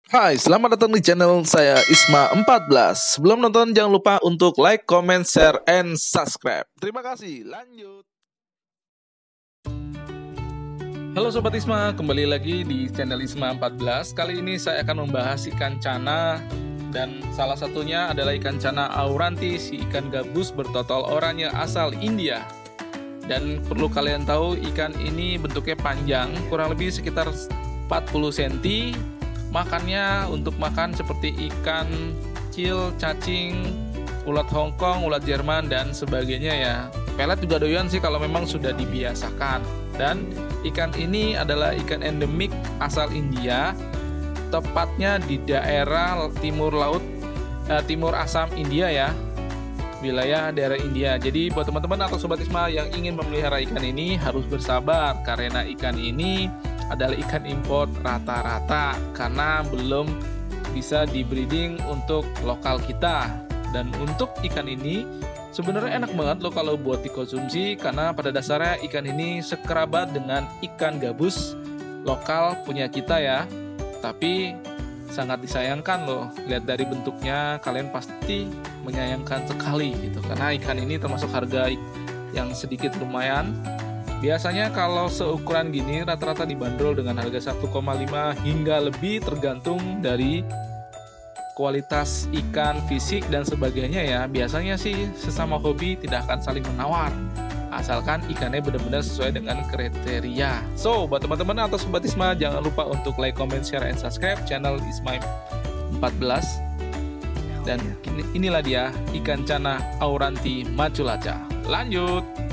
Hai, selamat datang di channel saya Isma14. Sebelum nonton jangan lupa untuk like, comment, share, and subscribe. Terima kasih, lanjut. Halo Sobat Isma, kembali lagi di channel Isma14. Kali ini saya akan membahas ikan cana. Dan salah satunya adalah ikan cana auranti, si ikan gabus bertotal oranye asal India. Dan perlu kalian tahu, ikan ini bentuknya panjang, kurang lebih sekitar 40 cm. Makannya untuk makan seperti ikan cil, cacing, ulat Hongkong, ulat Jerman, dan sebagainya ya. Pelet juga doyan sih kalau memang sudah dibiasakan. Dan ikan ini adalah ikan endemik asal India, tepatnya di daerah timur Assam India ya, wilayah daerah India. Jadi buat teman-teman atau Sobat Isma yang ingin memelihara ikan ini harus bersabar, karena ikan ini adalah ikan import rata-rata karena belum bisa di-breeding untuk lokal kita. Dan untuk ikan ini sebenarnya enak banget loh kalau buat dikonsumsi, karena pada dasarnya ikan ini sekerabat dengan ikan gabus lokal punya kita ya. Tapi sangat disayangkan loh, lihat dari bentuknya kalian pasti menyayangkan sekali gitu, karena ikan ini termasuk harga yang sedikit lumayan. Biasanya kalau seukuran gini rata-rata dibanderol dengan harga 1,5 hingga lebih, tergantung dari kualitas ikan, fisik, dan sebagainya ya. Biasanya sih sesama hobi tidak akan saling menawar, asalkan ikannya benar-benar sesuai dengan kriteria. So, buat teman-teman atau Sobat Isma, jangan lupa untuk like, comment, share, and subscribe channel Isma 14. Dan inilah dia ikan cana auranti maculaca. Lanjut.